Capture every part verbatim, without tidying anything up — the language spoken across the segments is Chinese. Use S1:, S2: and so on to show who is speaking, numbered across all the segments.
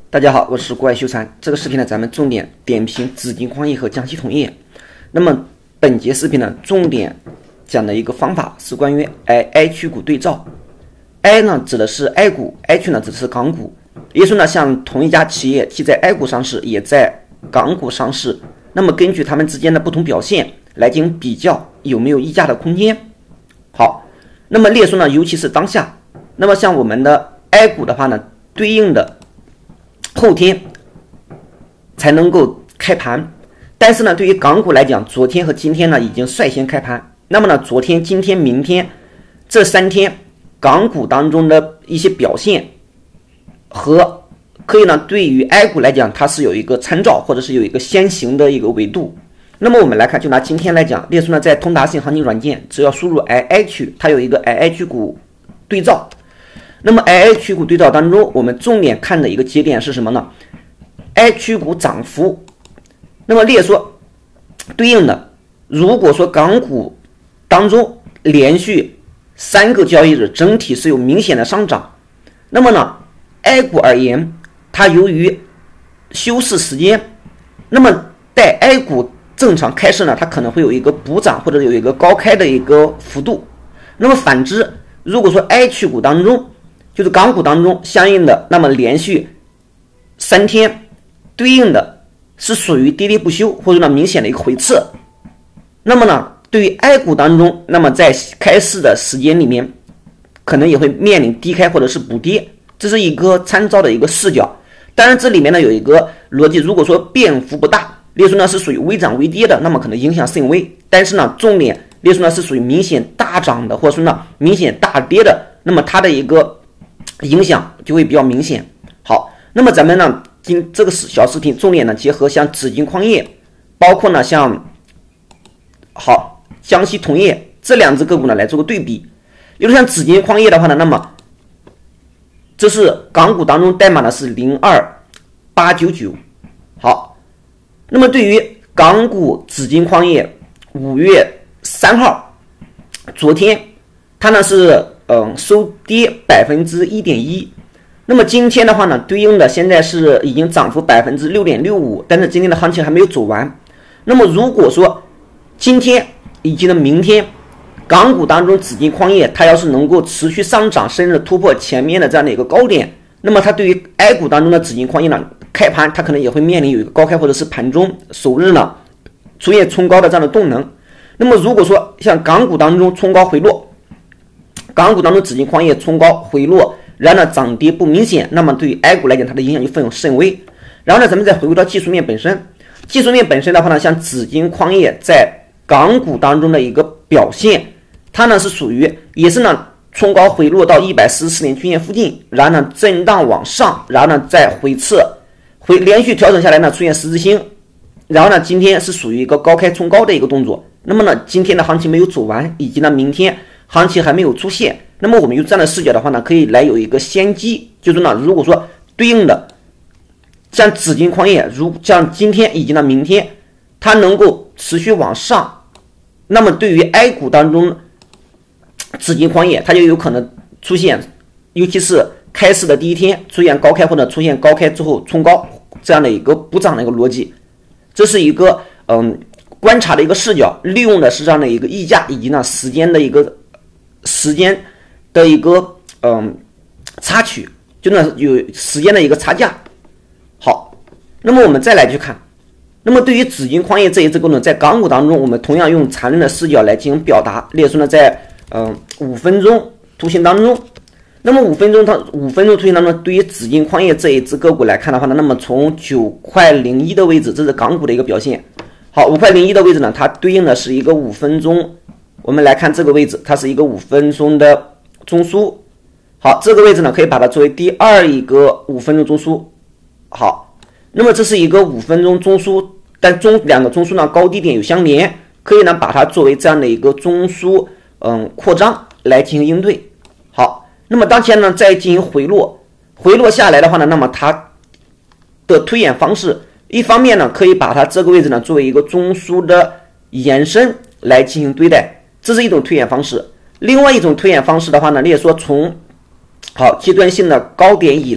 S1: 大家好，我是国外修禅。这个视频呢，咱们重点点评紫金矿业和江西铜业。那么本节视频呢，重点讲的一个方法是关于 I H 股对照。I 呢指的是 I 股 ，H 呢指的是港股。也就是说呢，像同一家企业既在 I 股上市，也在港股上市，那么根据它们之间的不同表现来进行比较，有没有溢价的空间。好，那么列出呢，尤其是当下，那么像我们的 I 股的话呢，对应的后天才能够开盘，但是呢，对于港股来讲，昨天和今天呢已经率先开盘。那么呢，昨天、今天、明天这三天港股当中的一些表现和可以呢，对于 I 股来讲，它是有一个参照或者是有一个先行的一个维度。那么我们来看，就拿今天来讲，列出呢在通达信行情软件，只要输入 I H， 它有一个 I H 股对照。那么 I H 股对照当中，我们重点看的一个节点是什么呢 ？H 股涨幅。那么列说对应的，如果说港股当中连续三个交易日整体是有明显的上涨，那么呢 ，I 股而言，它由于休市时间，那么在 I 股正常开市呢，它可能会有一个补涨或者有一个高开的一个幅度。那么反之，如果说 H 股当中就是港股当中相应的，那么连续三天对应的是属于跌跌不休，或者呢明显的一个回撤。那么呢，对于 I 股当中，那么在开市的时间里面，可能也会面临低开或者是补跌，这是一个参照的一个视角。当然，这里面呢有一个逻辑，如果说变幅不大，列出呢是属于微涨微跌的，那么可能影响甚微。但是呢，重点列出呢是属于明显大涨的，或者说呢明显大跌的，那么它的一个影响就会比较明显。好，那么咱们呢，今这个小视频重点呢结合像紫金矿业，包括呢像好江西铜业这两只个股呢来做个对比。比如像紫金矿业的话呢，那么这是港股当中代码呢是零二八九九。好，那么对于港股紫金矿业五月三号，昨天它呢是嗯，收跌百分之一点一，那么今天的话呢，对应的现在是已经涨幅百分之六点六五，但是今天的行情还没有走完。那么如果说今天以及呢明天，港股当中紫金矿业它要是能够持续上涨，甚至突破前面的这样的一个高点，那么它对于 I 股当中的紫金矿业呢，开盘它可能也会面临有一个高开或者是盘中首日呢出现冲高的这样的动能。那么如果说像港股当中冲高回落，港股当中紫金矿业冲高回落，然后呢涨跌不明显，那么对于 I 股来讲，它的影响就非常甚微。然后呢，咱们再回归到技术面本身，技术面本身的话呢，像紫金矿业在港股当中的一个表现，它呢是属于也是呢冲高回落到一百四十四年均线附近，然后呢震荡往上，然后呢再回撤，回连续调整下来呢出现十字星，然后呢今天是属于一个高开冲高的一个动作。那么呢今天的行情没有走完，以及呢明天行情还没有出现，那么我们用这样的视角的话呢，可以来有一个先机，就是呢，如果说对应的像紫金矿业，如像今天以及呢明天，它能够持续往上，那么对于 I 股当中紫金矿业，它就有可能出现，尤其是开市的第一天出现高开或者出现高开之后冲高这样的一个补涨的一个逻辑，这是一个嗯观察的一个视角，利用的是这样的一个溢价以及呢时间的一个。时间的一个嗯插曲，就呢有时间的一个差价。好，那么我们再来去看，那么对于紫金矿业这一只个呢，在港股当中，我们同样用缠论的视角来进行表达。列出呢，在嗯五分钟图形当中，那么五分钟它五分钟图形当中，对于紫金矿业这一只个股来看的话呢，那么从九块零一的位置，这是港股的一个表现。好，五块零一的位置呢，它对应的是一个五分钟。我们来看这个位置，它是一个五分钟的中枢。好，这个位置呢，可以把它作为第二一个五分钟中枢。好，那么这是一个五分钟中枢，但中两个中枢呢高低点有相连，可以呢把它作为这样的一个中枢，嗯，扩张来进行应对。好，那么当前呢再进行回落，回落下来的话呢，那么它的推演方式，一方面呢可以把它这个位置呢作为一个中枢的延伸来进行对待。这是一种推演方式，另外一种推演方式的话呢，例如说从好阶段性的高点以来，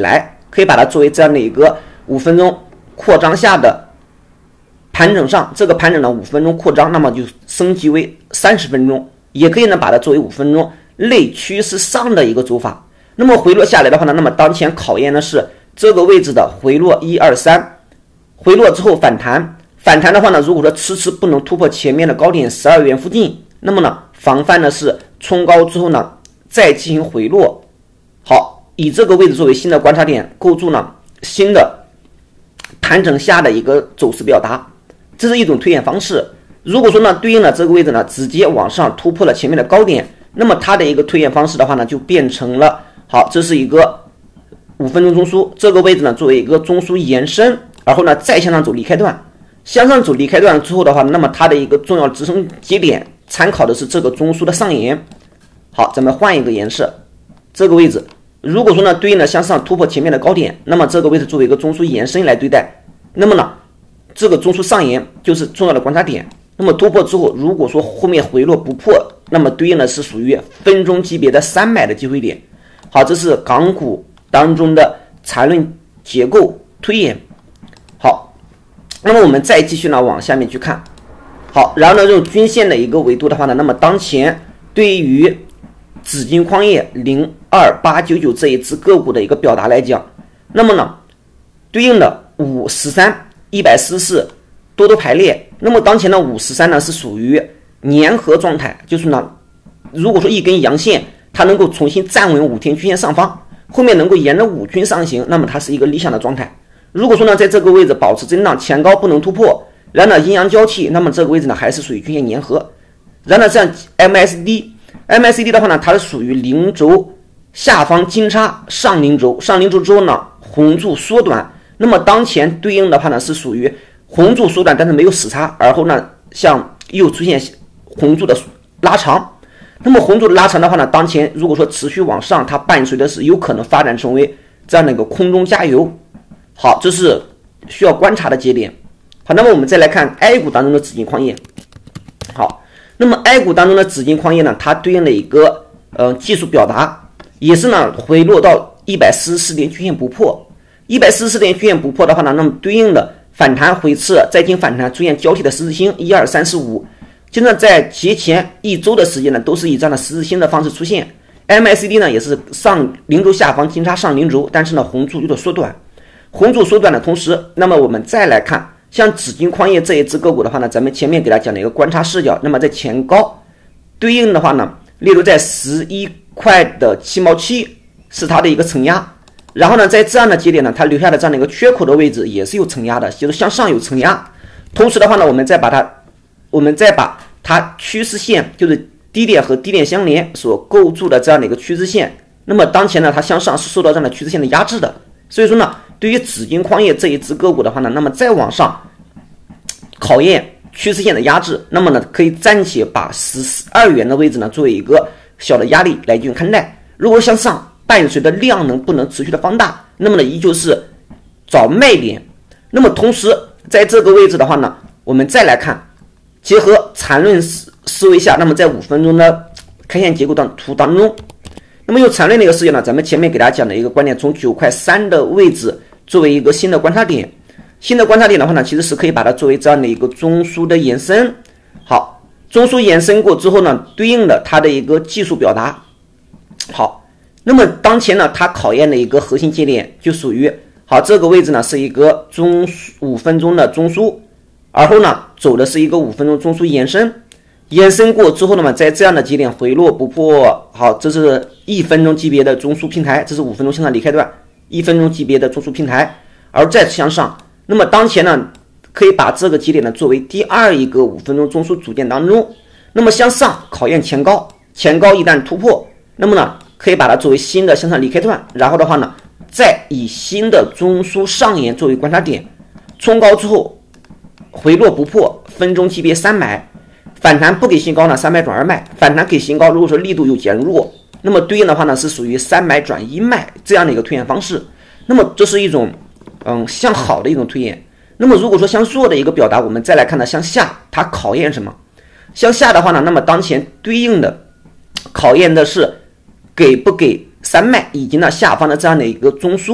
S1: 可以把它作为这样的一个五分钟扩张下的盘整上，这个盘整呢五分钟扩张，那么就升级为三十分钟，也可以呢把它作为五分钟类趋势上的一个走法。那么回落下来的话呢，那么当前考验的是这个位置的回落一二三，回落之后反弹，反弹的话呢，如果说迟迟不能突破前面的高点十二元附近，那么呢防范的是冲高之后呢再进行回落。好，以这个位置作为新的观察点，构筑呢新的盘整下的一个走势表达，这是一种推演方式。如果说呢对应的这个位置呢直接往上突破了前面的高点，那么它的一个推演方式的话呢就变成了，好，这是一个五分钟中枢，这个位置呢作为一个中枢延伸，然后呢再向上走离开段，向上走离开段之后的话，那么它的一个重要支撑节点参考的是这个中枢的上沿。好，咱们换一个颜色，这个位置如果说呢对应的向上突破前面的高点，那么这个位置作为一个中枢延伸来对待，那么呢这个中枢上沿就是重要的观察点。那么突破之后，如果说后面回落不破，那么对应的是属于分钟级别的三买的机会点。好，这是港股当中的缠论结构推演。好，那么我们再继续呢往下面去看。好，然后呢用均线的一个维度的话呢，那么当前对于紫金矿业零二八九九这一只个股的一个表达来讲，那么呢对应的五十三一百四十四多头排列，那么当前的五十三呢是属于粘合状态，就是呢如果说一根阳线它能够重新站稳五天均线上方，后面能够沿着五均上行，那么它是一个理想的状态。如果说呢在这个位置保持震荡，前高不能突破，然后呢阴阳交替，那么这个位置呢还是属于均线粘合。然后呢像 M A C D M A C D 的话呢，它是属于零轴下方金叉上零轴，上零轴之后呢红柱缩短，那么当前对应的话呢是属于红柱缩短，但是没有死叉，而后呢像又出现红柱的拉长。那么红柱的拉长的话呢，当前如果说持续往上，它伴随的是有可能发展成为这样的一个空中加油。好，这是需要观察的节点。好，那么我们再来看 A 股当中的紫金矿业。好，那么 A 股当中的紫金矿业呢，它对应的一个呃技术表达也是呢回落到一百四十四点均线不破，一百四十四点均线不破的话呢，那么对应的反弹回撤，再经反弹出现交替的十字星一二三四五，就呢在节前一周的时间呢都是以这样的十字星的方式出现。M A C D 呢也是上零轴下方金叉上零轴，但是呢红柱有所缩短，红柱缩短的同时，那么我们再来看像紫金矿业这一只个股的话呢，咱们前面给大家讲了一个观察视角，那么在前高对应的话呢，例如在十一块的七毛七是它的一个承压，然后呢在这样的节点呢，它留下的这样的一个缺口的位置也是有承压的，就是向上有承压。同时的话呢，我们再把它我们再把它趋势线，就是低点和低点相连所构筑的这样的一个趋势线，那么当前呢它向上是受到这样的趋势线的压制的，所以说呢对于紫金矿业这一只个股的话呢，那么再往上考验趋势线的压制，那么呢可以暂且把十二元的位置呢作为一个小的压力来进行看待。如果向上伴随的量能不能持续的放大，那么呢依旧是找卖点。那么同时在这个位置的话呢，我们再来看结合缠论思思维下，那么在五分钟的 K 线结构当图当中，那么用缠论的一个视角呢，咱们前面给大家讲的一个观点，从九块三的位置作为一个新的观察点，新的观察点的话呢，其实是可以把它作为这样的一个中枢的延伸。好，中枢延伸过之后呢，对应的它的一个技术表达。好，那么当前呢，它考验的一个核心节点就属于好这个位置呢是一个中五分钟的中枢，而后呢走的是一个五分钟中枢延伸，延伸过之后呢，在这样的节点回落不破，好，这是一分钟级别的中枢平台，这是五分钟向上离开段，一分钟级别的中枢平台，而再向上。那么当前呢，可以把这个节点呢作为第二一个五分钟中枢组件当中，那么向上考验前高，前高一旦突破，那么呢可以把它作为新的向上离开段，然后的话呢，再以新的中枢上沿作为观察点，冲高之后回落不破，分钟级别三买，反弹不给新高呢，三买转二卖，反弹给新高，如果说力度又减弱，那么对应的话呢是属于三买转一卖这样的一个推演方式。那么这是一种嗯向好的一种推演。那么如果说向弱的一个表达，我们再来看呢向下，它考验什么？向下的话呢，那么当前对应的考验的是给不给三卖以及呢下方的这样的一个中枢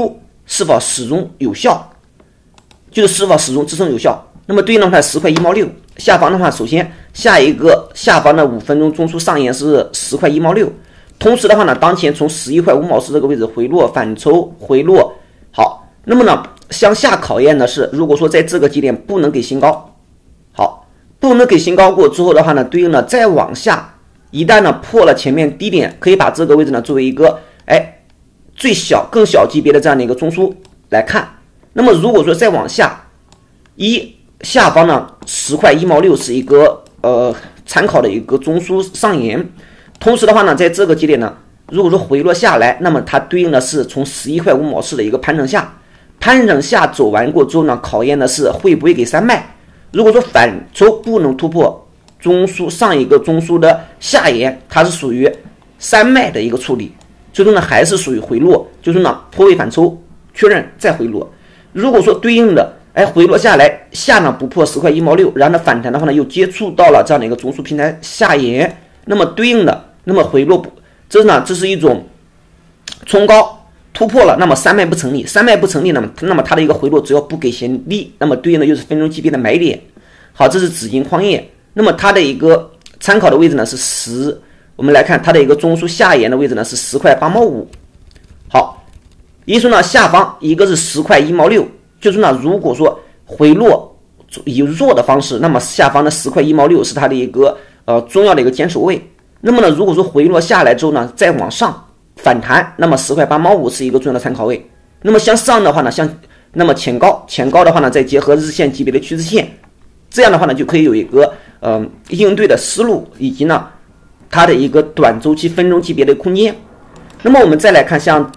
S1: 是否始终有效，就是是否始终支撑有效。那么对应的话十块一毛六，下方的话，首先下一个下方的五分钟中枢上沿是十块一毛六，同时的话呢，当前从十一块五毛四这个位置回落反抽回落，好，那么呢向下考验的是，如果说在这个节点不能给新高，好，不能给新高过之后的话呢，对应的再往下，一旦呢破了前面低点，可以把这个位置呢作为一个哎最小更小级别的这样的一个中枢来看。那么如果说再往下，一下方呢十块一毛六是一个呃参考的一个中枢上沿，同时的话呢，在这个节点呢，如果说回落下来，那么它对应的是从十一块五毛四的一个盘整下，盘整下走完过之后呢，考验的是会不会给三卖。如果说反抽不能突破中枢上一个中枢的下沿，它是属于三卖的一个处理，最终呢还是属于回落，就是呢破位反抽确认再回落。如果说对应的哎，回落下来，下呢不破十块一毛六，然后呢反弹的话呢，又接触到了这样的一个中枢平台下沿，那么对应的，那么回落，这呢这是一种冲高突破了，那么三卖不成立，三卖不成立，那么那么它的一个回落只要不给先力，那么对应的又是分钟级别的买点。好，这是紫金矿业，那么它的一个参考的位置呢是十，我们来看它的一个中枢下沿的位置呢是十块八毛五。好，也就是说呢下方一个是十块一毛六。就是呢，如果说回落以弱的方式，那么下方的十块一毛六是它的一个呃重要的一个坚守位。那么呢，如果说回落下来之后呢，再往上反弹，那么十块八毛五是一个重要的参考位。那么向上的话呢，向那么前高，前高的话呢，再结合日线级别的趋势线，这样的话呢，就可以有一个呃应对的思路，以及呢它的一个短周期分钟级别的空间。那么我们再来看像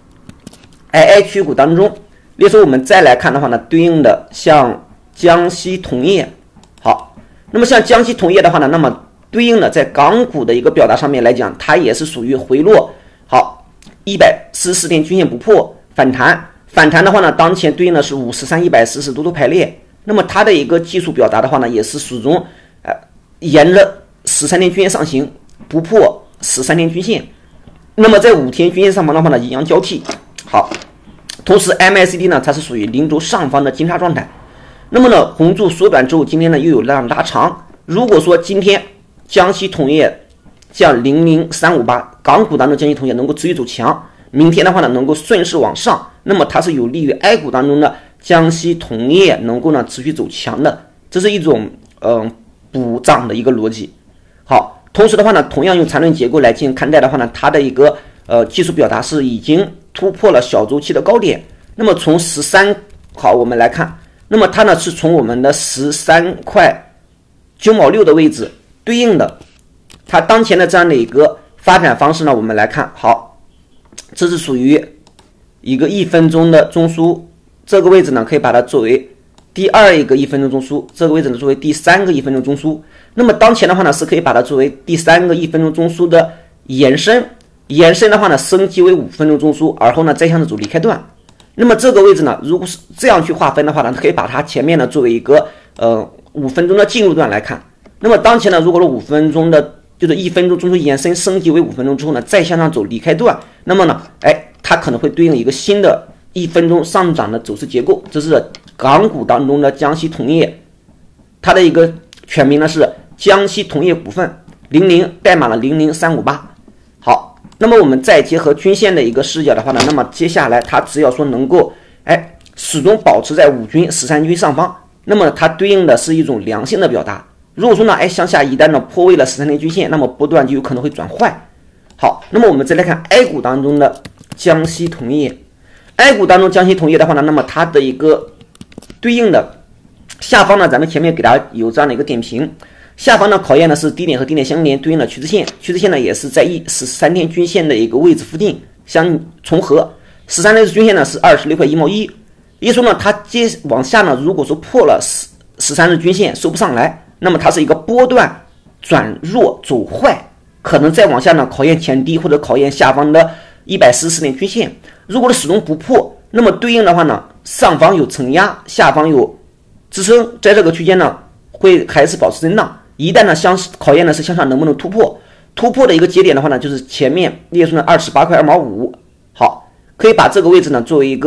S1: I I 区股当中。例如说我们再来看的话呢，对应的像江西铜业，好，那么像江西铜业的话呢，那么对应的在港股的一个表达上面来讲，它也是属于回落，好，一百四十四天均线不破反弹，反弹的话呢，当前对应的是五十三一百四十多头排列，那么它的一个技术表达的话呢，也是始终呃沿着十三天均线上行，不破十三天均线，那么在五天均线上方的话呢，阴阳交替，好。同时 M A C D 呢，它是属于零轴上方的金叉状态。那么呢，红柱缩短之后，今天呢又有量拉长。如果说今天江西铜业像零零三五八港股当中江西铜业能够持续走强，明天的话呢能够顺势往上，那么它是有利于 A 股当中的江西铜业能够呢持续走强的，这是一种嗯、呃、补涨的一个逻辑。好，同时的话呢，同样用缠论结构来进行看待的话呢，它的一个呃技术表达是已经突破了小周期的高点。那么从十三，好，我们来看，那么它呢是从我们的十三块九毛六的位置对应的，它当前的这样的一个发展方式呢，我们来看，好，这是属于一个一分钟的中枢，这个位置呢可以把它作为第二一个一分钟中枢，这个位置呢作为第三个一分钟中枢。那么当前的话呢是可以把它作为第三个一分钟中枢的延伸。延伸的话呢，升级为五分钟中枢，而后呢再向着走离开段。那么这个位置呢，如果是这样去划分的话呢，可以把它前面呢作为一个呃五分钟的进入段来看。那么当前呢，如果说五分钟的，就是一分钟中枢延伸升级为五分钟之后呢，再向上走离开段，那么呢，哎，它可能会对应一个新的一分钟上涨的走势结构。这是港股当中的江西铜业，它的一个全名呢是江西铜业股份，零零代码了零零三五八。好。那么我们再结合均线的一个视角的话呢，那么接下来它只要说能够哎始终保持在五均十三均上方，那么它对应的是一种良性的表达。如果说呢哎向下一旦呢破位了十三天均线，那么波段就有可能会转坏。好，那么我们再来看 A 股当中的江西铜业 ，A 股当中江西铜业的话呢，那么它的一个对应的下方呢，咱们前面给大家有这样的一个点评。下方呢考验的是低点和低点相连对应的趋势线，趋势线呢也是在一十三天均线的一个位置附近相重合。十三天均线呢是二十六块一毛一，也就是说呢，它接往下呢，如果说破了十十三日均线收不上来，那么它是一个波段转弱走坏，可能再往下呢考验前低或者考验下方的一百四十天均线。如果是始终不破，那么对应的话呢，上方有承压，下方有支撑，在这个区间呢会还是保持震荡。一旦呢向考验的是向上能不能突破，突破的一个节点的话呢，就是前面列出的二十八块二毛五。好，可以把这个位置呢作为一个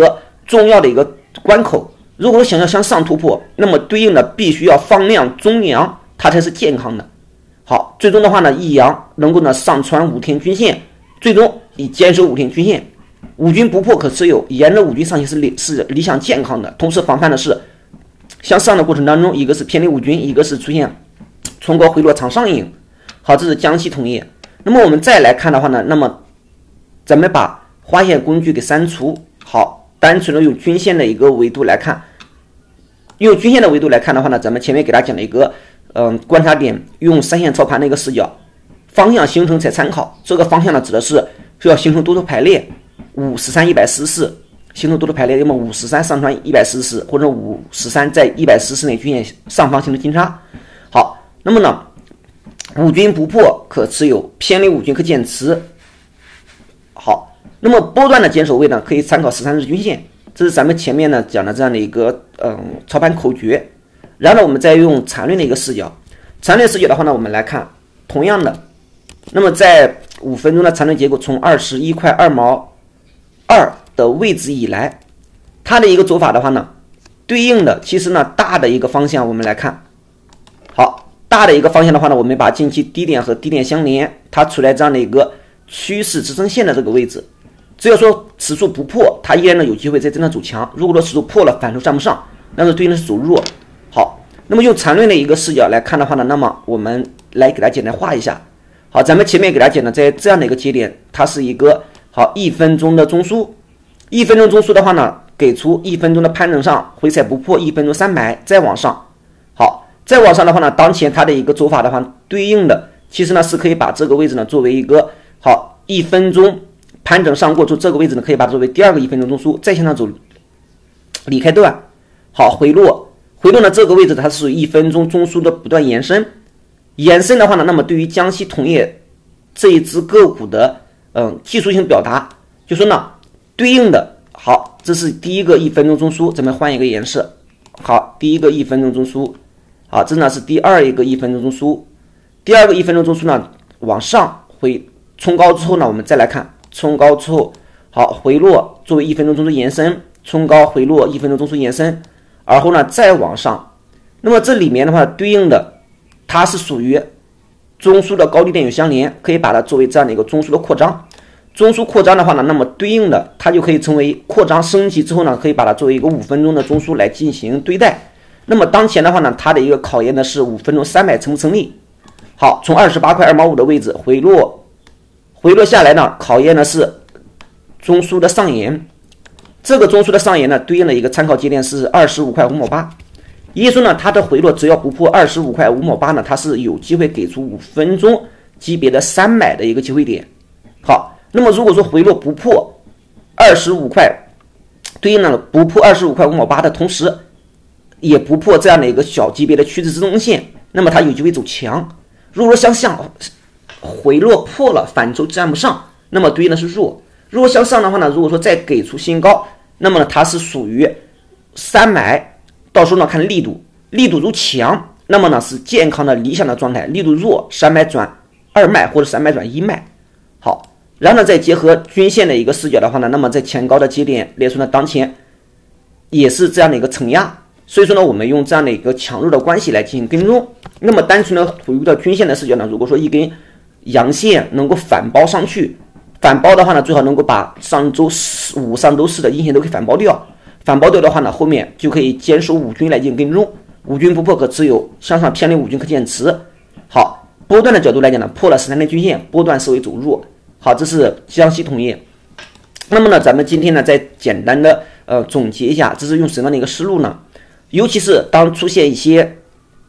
S1: 重要的一个关口。如果想要向上突破，那么对应的必须要放量中阳，它才是健康的。好，最终的话呢，一阳能够呢上穿五天均线，最终以坚守五天均线，五均不破可持有，沿着五均上行是理是理想健康的。同时防范的是向上的过程当中，一个是偏离五均，一个是出现冲高回落长上影。好，这是江西铜业。那么我们再来看的话呢，那么咱们把花线工具给删除，好，单纯的用均线的一个维度来看，用均线的维度来看的话呢，咱们前面给大家讲了一个嗯、呃、观察点，用三线操盘的一个视角，方向形成才参考。这个方向呢，指的是需要形成多头排列，五十三一百四十四形成多头排列，要么五十三上穿一百四十四，或者五十三在一百四十四内均线上方形成金叉。好，那么呢，五均不破可持有，偏离五均可减持。好，那么波段的坚守位呢，可以参考十三日均线。这是咱们前面呢讲的这样的一个嗯操盘口诀。然后呢，我们再用缠论的一个视角，缠论视角的话呢，我们来看同样的，那么在五分钟的缠论结构从二十一块二毛二的位置以来，它的一个走法的话呢，对应的其实呢大的一个方向我们来看，好，大的一个方向的话呢，我们把近期低点和低点相连，它处在这样的一个趋势支撑线的这个位置。只要说此处不破，它依然呢有机会在震荡走强。如果说此处破了，反手站不上，那么对应的是走弱。好，那么用缠论的一个视角来看的话呢，那么我们来给它简单画一下。好，咱们前面给大家讲的，在这样的一个节点，它是一个好一分钟的中枢，一分钟中枢的话呢，给出一分钟的盘整上回踩不破一分钟三百，再往上。好，再往上的话呢，当前它的一个走法的话，对应的其实呢是可以把这个位置呢作为一个好一分钟盘整上过出这个位置呢，可以把它作为第二个一分钟中枢，再向上走离开段，好回落，回落呢这个位置它是属于一分钟中枢的不断延伸，延伸的话呢，那么对于江西铜业这一只个股的嗯技术性表达，就说呢对应的好，这是第一个一分钟中枢，咱们换一个颜色，好，第一个一分钟中枢，好，这呢是第二一个一分钟中枢，第二个一分钟中枢呢往上回冲高之后呢，我们再来看。冲高之后，好回落，作为一分钟中枢延伸，冲高回落一分钟中枢延伸，而后呢再往上。那么这里面的话，对应的它是属于中枢的高低点有相连，可以把它作为这样的一个中枢的扩张。中枢扩张的话呢，那么对应的它就可以成为扩张升级之后呢，可以把它作为一个五分钟的中枢来进行对待。那么当前的话呢，它的一个考验的是五分钟三百成不成立？好，从二十八块二毛五的位置回落。回落下来呢，考验的是中枢的上沿，这个中枢的上沿呢，对应的一个参考节点是二十五块五毛八。也就是说呢，它的回落只要不破二十五块五毛八呢，它是有机会给出五分钟级别的三买的一个机会点。好，那么如果说回落不破二十五块，对应的不破二十五块五毛八的同时，也不破这样的一个小级别的趋势支撑线，那么它有机会走强。如果说向下回落破了，反抽站不上，那么对应的是弱。如果向上的话呢，如果说再给出新高，那么呢它是属于三买，到时候呢看力度，力度如强，那么呢是健康的理想的状态；力度弱，三买转二卖或者三买转一卖。好，然后呢再结合均线的一个视角的话呢，那么在前高的节点来说呢，当前也是这样的一个承压，所以说呢我们用这样的一个强弱的关系来进行跟踪。那么单纯的回归到均线的视角呢，如果说一根阳线能够反包上去，反包的话呢，最好能够把上周五、上周四的阴线都给反包掉。反包掉的话呢，后面就可以坚守五均来进行跟踪，五均不破可持有，向上偏离五均可减持。好，波段的角度来讲呢，破了十三天均线，波段视为走弱。好，这是江西铜业。那么呢，咱们今天呢再简单的呃总结一下，这是用什么样的一个思路呢？尤其是当出现一些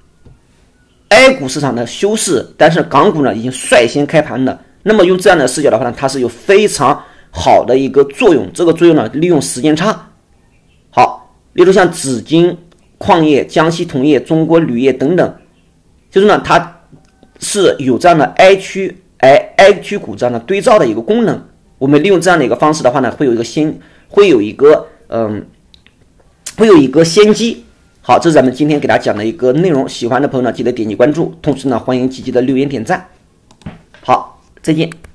S1: A 股市场的休市，但是港股呢已经率先开盘的，那么用这样的视角的话呢，它是有非常好的一个作用。这个作用呢，利用时间差，好，例如像紫金矿业、江西铜业、中国铝业等等，就是呢，它是有这样的 A 区哎 A 区股这样的对照的一个功能。我们利用这样的一个方式的话呢，会有一个先会有一个嗯，会有一个先机。好，这是咱们今天给大家讲的一个内容，喜欢的朋友呢记得点击关注，同时呢欢迎积极的留言点赞。好，再见。